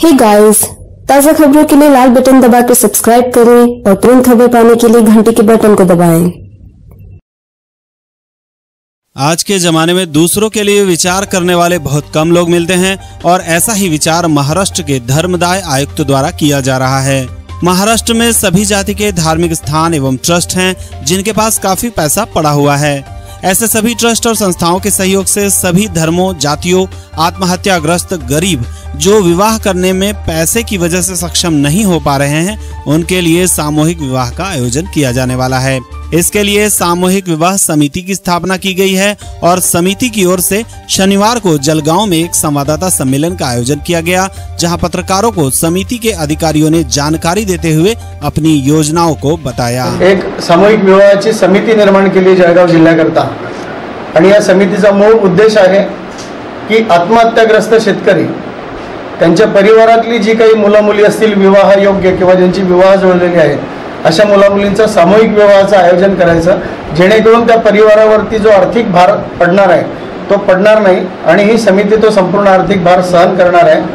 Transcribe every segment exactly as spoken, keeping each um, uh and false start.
Hey guys, ताज़ा खबरों के लिए लाल बटन दबाकर सब्सक्राइब करें और तुरंत खबर पाने के लिए घंटी के बटन को दबाएं। आज के जमाने में दूसरों के लिए विचार करने वाले बहुत कम लोग मिलते हैं और ऐसा ही विचार महाराष्ट्र के धर्मदाय आयुक्त द्वारा किया जा रहा है। महाराष्ट्र में सभी जाति के धार्मिक स्थान एवं ट्रस्ट हैं जिनके पास काफी पैसा पड़ा हुआ है। ऐसे सभी ट्रस्ट और संस्थाओं के सहयोग से सभी धर्मों, जातियों, आत्महत्याग्रस्त गरीब जो विवाह करने में पैसे की वजह से सक्षम नहीं हो पा रहे हैं, उनके लिए सामूहिक विवाह का आयोजन किया जाने वाला है। इसके लिए सामूहिक विवाह समिति की स्थापना की गई है और समिति की ओर से शनिवार को जलगांव में एक संवाददाता सम्मेलन का आयोजन किया गया, जहां पत्रकारों को समिति के अधिकारियों ने जानकारी देते हुए अपनी योजनाओं को बताया। एक सामूहिक विवाहाची समिती निर्माण केली जळगाव जिल्ह्याकरता आणि या समितीचा मूळ उद्देश आहे की आत्महत्याग्रस्त शेतकरी त्यांच्या परिवारातली जी काही मुलं मुली असतील विवाह योग्य किंवा ज्यांची विवाह जुळलेली आहेत अशा मुला मुलींचा सामूहिक विवाहाचं आयोजन करायचं, जेणेकरून त्या परिवारावरती जो आर्थिक भार पडणार आहे तो पडणार नाही आणि ही समिती तो संपूर्ण आर्थिक भार सहन करणार आहे।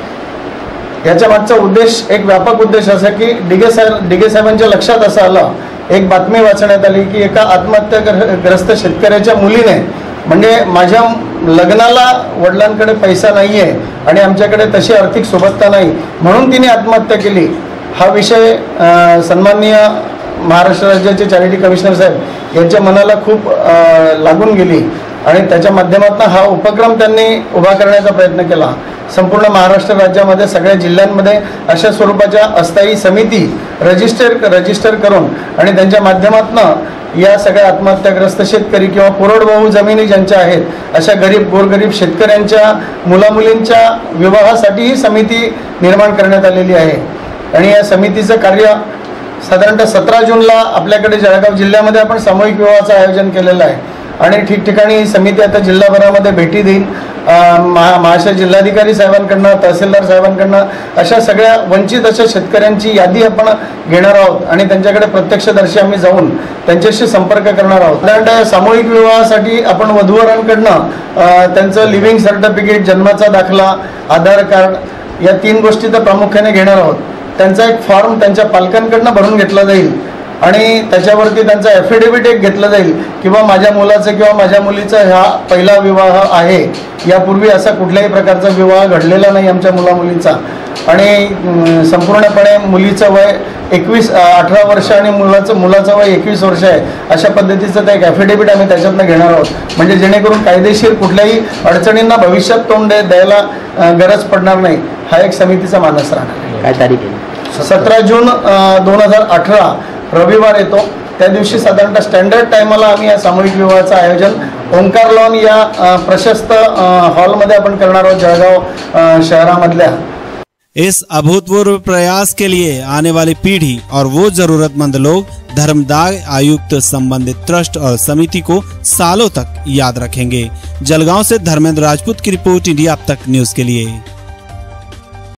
याच्या मागचा उद्देश एक व्यापक उद्देश असा की डिगे साहेब डिगे साहेबांच्या लक्षात असं आलं, एक बातमी वाचण्यात आली की एका आत्महत्याग्रस्त शेतकऱ्याच्या मुलीने म्हणजे माझ्या लग्नाला वडिलांकडे पैसा नाही आहे आणि आमच्याकडे तशी आर्थिक सोबतता नाही म्हणून तिने आत्महत्या केली। हा विषय सन्माननीय महाराष्ट्र राज्याचे चॅरिटी कमिशनर साहेब यांच्या मनाला खूप लागून गेली आणि त्याच्या माध्यमातून हा उपक्रम त्यांनी उभा करण्याचा प्रयत्न केला। संपूर्ण महाराष्ट्र राज्यामध्ये सगळ्या जिल्ह्यांमध्ये अशा स्वरूपाच्या अस्थायी समिती रजिस्टर रजिस्टर करून आणि त्यांच्या माध्यमातून या सगळ्या आत्महत्याग्रस्त शेतकरी किंवा कोरडवाहू जमिनी ज्यांच्या आहेत अशा गरीब गोरगरीब शेतकऱ्यांच्या मुलामुलींच्या विवाहासाठी ही समिती निर्माण करण्यात आलेली आहे। आणि या समितीचं कार्य साधारणतः सतरा जूनला आपल्याकडे जळगाव जिल्ह्यामध्ये आपण सामूहिक विवाहाचं आयोजन केलेलं आहे आणि ठिकठिकाणी ही समिती आता जिल्हाभरामध्ये भेटी देईल। महाराष्ट्र जिल्हाधिकारी साहेबांकडनं, तहसीलदार साहेबांकडनं अशा सगळ्या वंचित अशा शेतकऱ्यांची यादी आपण घेणार आहोत आणि त्यांच्याकडे प्रत्यक्षदर्शी आम्ही जाऊन त्यांच्याशी संपर्क करणार आहोत। साधारणतः सामूहिक विवाहासाठी आपण वधूवरांकडनं त्यांचं लिव्हिंग सर्टिफिकेट, जन्माचा दाखला, आधार कार्ड या तीन गोष्टी तर प्रामुख्याने घेणार आहोत। त्यांचा एक फॉर्म त्यांच्या पालकांकडनं भरून घेतला जाईल आणि त्याच्यावरती त्यांचा ॲफिडेव्हिट एक घेतला जाईल किंवा माझ्या मुलाचं किंवा माझ्या मुलीचा हा पहिला विवाह आहे, यापूर्वी असा कुठल्याही प्रकारचा विवाह घडलेला नाही आमच्या मुलामुलींचा आणि संपूर्णपणे मुलीचं वय एकवीस अठरा वर्ष आणि मुलाचं मुलाचं वय एकवीस वर्ष आहे, अशा पद्धतीचं ते एक ॲफिडेव्हिट आम्ही त्याच्यातनं घेणार आहोत, म्हणजे जेणेकरून कायदेशीर कुठल्याही अडचणींना भविष्यात तोंड द्यायला गरज पडणार नाही। हा एक समितीचा मानस राहणार। काय तारीख आहे? सतरा जून दोन हजार अठरा रविवार येतो, त्या दिवशी साधारणतः स्टँडर्ड टायमाला आम्ही या सामूहिक विवाहाचं आयोजन ओंकार लॉन या प्रशस्त हॉलमध्ये आपण करणार आहोत जळगाव शहरामधल्या। इस अभूतपूर्व प्रयास के लिए आने वाली पीढ़ी और वो जरूरतमंद लोग धर्मदाय आयुक्त संबंधित ट्रस्ट और समिति को सालों तक याद रखेंगे। जलगांव से धर्मेंद्र राजपूत की रिपोर्ट, इंडिया अब तक न्यूज के लिए।